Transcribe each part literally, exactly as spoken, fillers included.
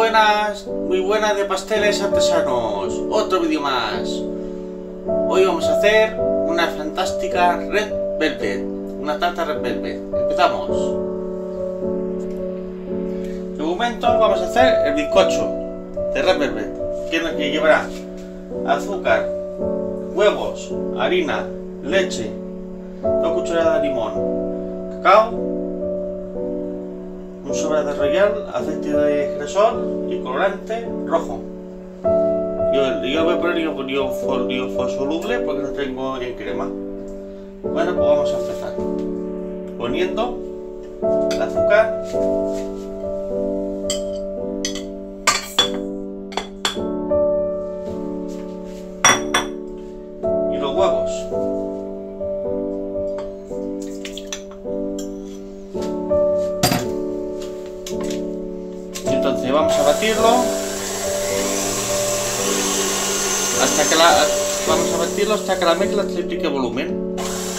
buenas, muy buenas de pasteles artesanos. Otro vídeo más. Hoy vamos a hacer una fantástica Red Velvet, una tarta Red Velvet. Empezamos. De momento vamos a hacer el bizcocho de Red Velvet, que que llevará azúcar, huevos, harina, leche, dos cucharadas de limón, cacao, un sobre de royal, aceite de girasol y colorante rojo. Yo, yo voy a poner liofosoluble porque no tengo ni en crema. Bueno, pues vamos a empezar poniendo el azúcar, y los huevos. Entonces vamos a batirlo hasta que la vamos a batirlo hasta que la mezcla triplique volumen.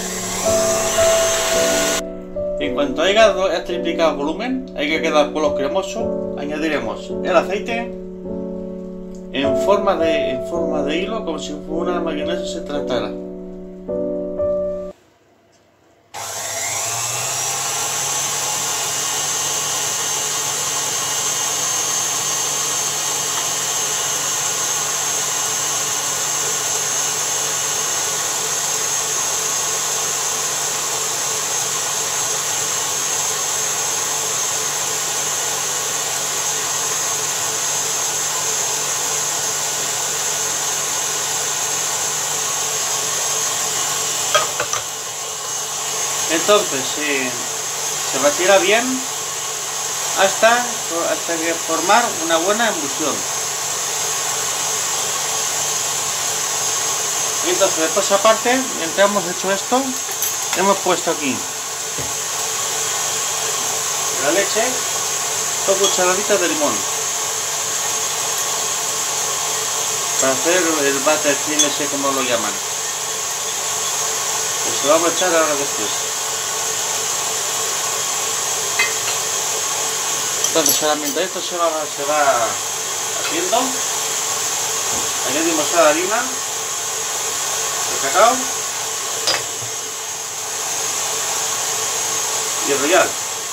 En cuanto haya triplicado volumen, hay que quedar polvo cremoso, añadiremos el aceite en forma de en forma de hilo, como si una mayonesa se tratara. Entonces eh, se batirá bien hasta, hasta que formar una buena emulsión. Entonces después aparte, mientras hemos hecho esto, hemos puesto aquí la leche, dos cucharaditas de limón para hacer el buttercream ese, como lo llaman. Pues lo vamos a echar ahora después. Entonces ahora mientras esto se va, se va haciendo, añadimos la harina, el cacao y el royal.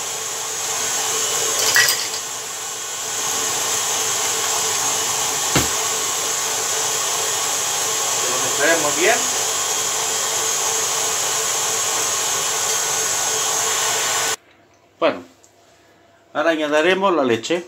Lo mezclaremos bien. Bueno, ahora añadiremos la leche.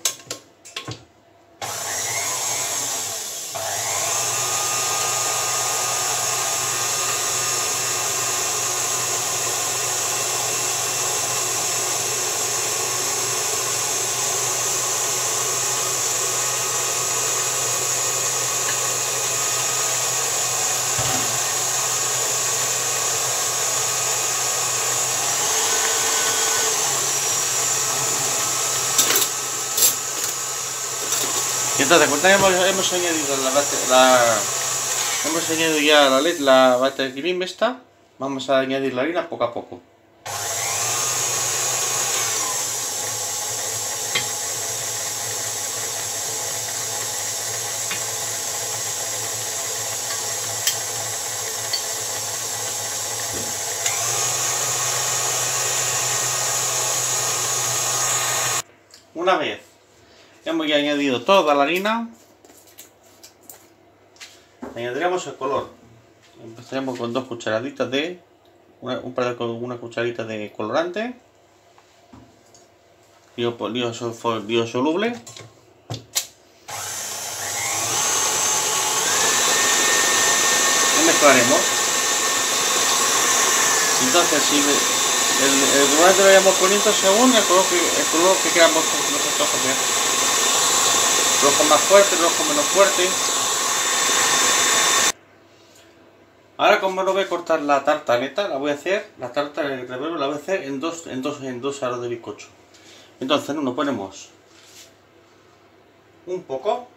Entonces, cuando hemos, hemos añadido la, la hemos añadido ya la leche, la buttercream esta, vamos a añadir la harina poco a poco. Una vez hemos ya añadido toda la harina, añadiremos el color. Empezaremos con dos cucharaditas de una, un par de, una cucharadita de colorante liosoluble, y mezclaremos. Entonces, si el, el colorante lo vayamos poniendo según el color que, el color que queramos nosotros coger. Rojo más fuerte, rojo menos fuerte. Ahora, como no voy a cortar la tartaleta, la voy a hacer, la tarta de Red Velvet la voy a hacer en dos, en dos, en dos aros de bizcocho. Entonces, en uno ponemos un poco,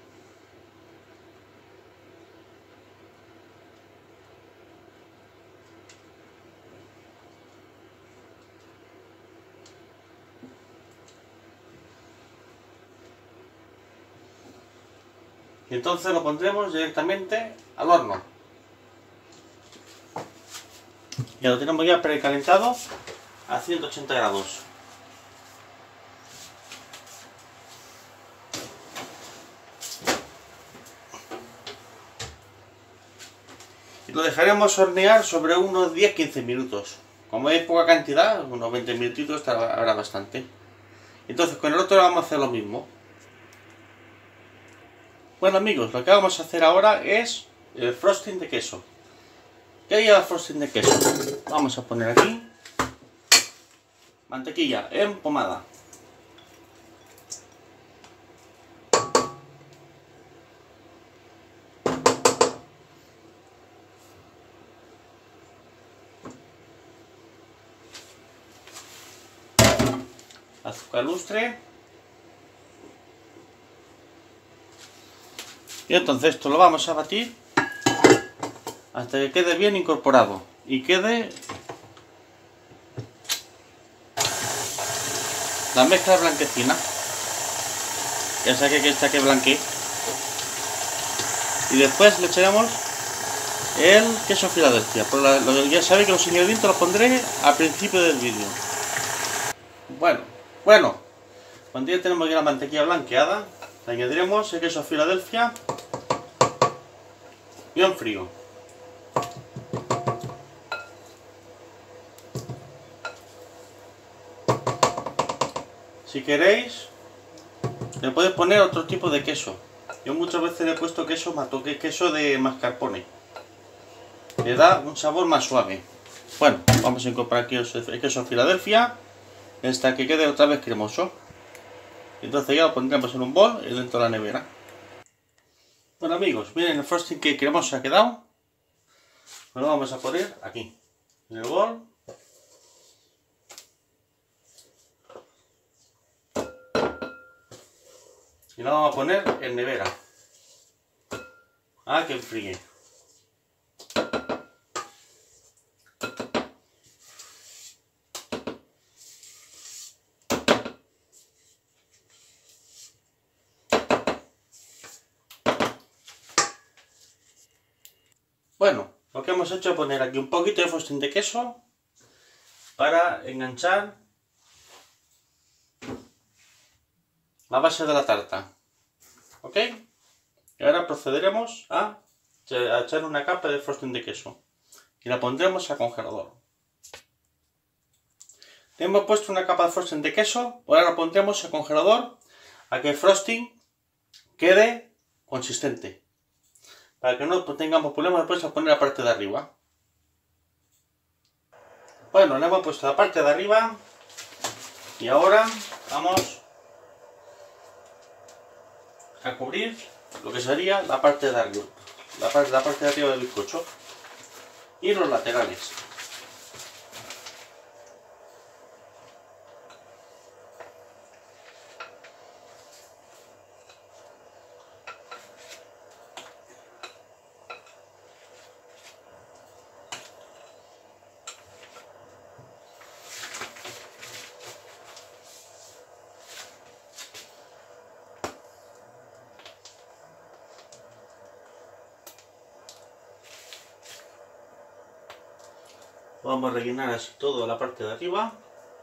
Y entonces lo pondremos directamente al horno. Ya lo tenemos ya precalentado a ciento ochenta grados. Y lo dejaremos hornear sobre unos diez a quince minutos. Como hay poca cantidad, unos veinte minutitos habrá bastante. Entonces con el otro vamos a hacer lo mismo. Bueno amigos, lo que vamos a hacer ahora es el frosting de queso. ¿Qué lleva el frosting de queso? Vamos a poner aquí mantequilla en pomada. Azúcar lustre. Y entonces esto lo vamos a batir hasta que quede bien incorporado y quede la mezcla blanquecina. Ya saqué que está que blanquee. Y después le echaremos el queso Filadelfia. Por la, lo, ya sabéis que los ingredientes los pondré al principio del vídeo. Bueno, bueno, cuando ya tenemos ya la mantequilla blanqueada, le añadiremos el queso Filadelfia bien frío. Si queréis, le podéis poner otro tipo de queso. Yo muchas veces le he puesto queso matoque, queso de mascarpone. Le da un sabor más suave. Bueno, vamos a incorporar aquí el queso Filadelfia hasta que quede otra vez cremoso. Entonces ya lo pondremos en un bol y dentro de la nevera. Bueno amigos, miren el frosting que cremoso ha quedado. Lo vamos a poner aquí, en el bol. Y lo vamos a poner en nevera. Ah, que enfríe. Bueno, lo que hemos hecho es poner aquí un poquito de frosting de queso para enganchar la base de la tarta. ¿Ok? Y ahora procederemos a echar una capa de frosting de queso y la pondremos al congelador. Hemos puesto una capa de frosting de queso, ahora la pondremos al congelador a que el frosting quede consistente, para que no tengamos problemas después a poner la parte de arriba. Bueno, le hemos puesto la parte de arriba y ahora vamos a cubrir lo que sería la parte de arriba, la parte, la parte de arriba del bizcocho y los laterales. Vamos a rellenar así toda la parte de arriba.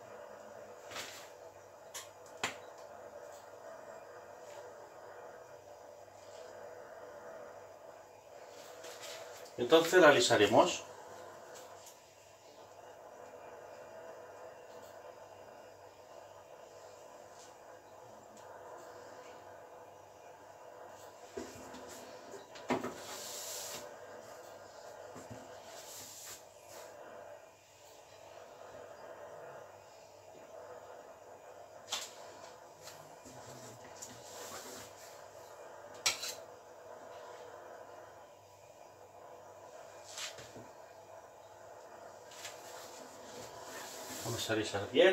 Entonces la alisaremos. Vamos a alisar bien.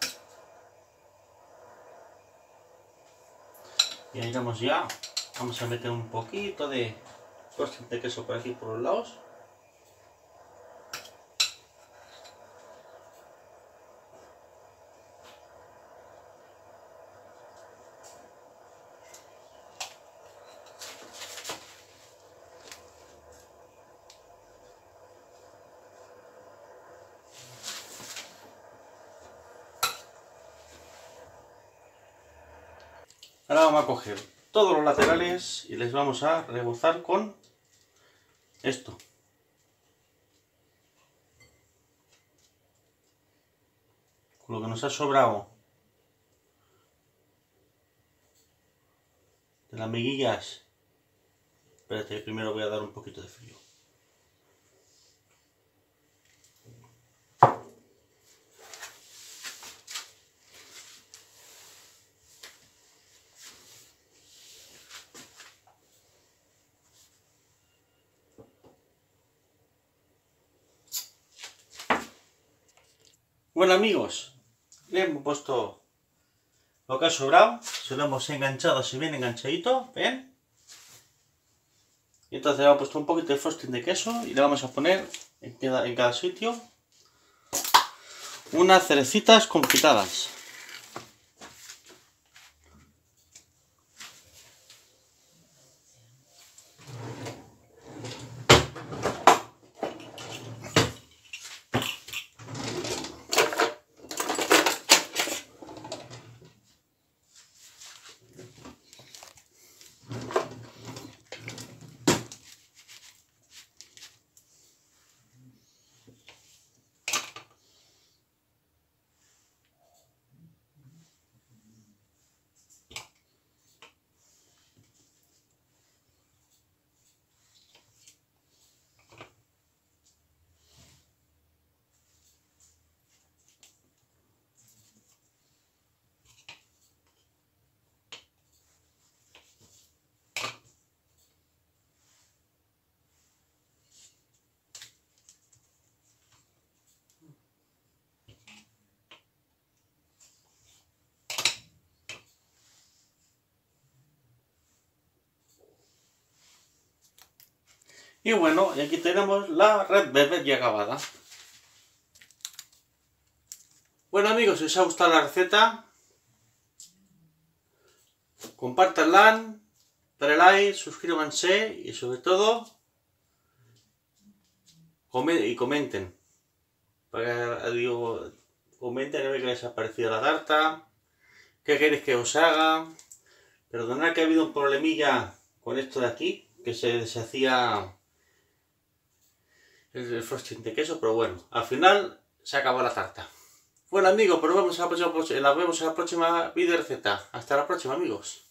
Y ahí vamos ya. Vamos a meter un poquito de frosting de queso por aquí por los lados. Ahora vamos a coger todos los laterales y les vamos a rebozar con esto. Con lo que nos ha sobrado de las miguillas. Espérate, primero voy a dar un poquito de frío. Bueno amigos, le hemos puesto lo que ha sobrado, se lo hemos enganchado así bien enganchadito, ¿ven? Y entonces le hemos puesto un poquito de frosting de queso y le vamos a poner en cada, en cada sitio unas cerecitas confitadas. Y bueno, y aquí tenemos la Red Velvet ya acabada. Bueno amigos, si os ha gustado la receta, compártanla, dale like, suscríbanse y sobre todo y comenten. Para que, digo, comenten a ver qué les ha parecido la tarta, qué queréis que os haga. Perdonad que ha habido un problemilla con esto de aquí, que se deshacía el frosting de queso, pero bueno, al final se acabó la tarta. Bueno amigos, pues nos vemos en la próxima, la vemos en la próxima video receta. Hasta la próxima amigos.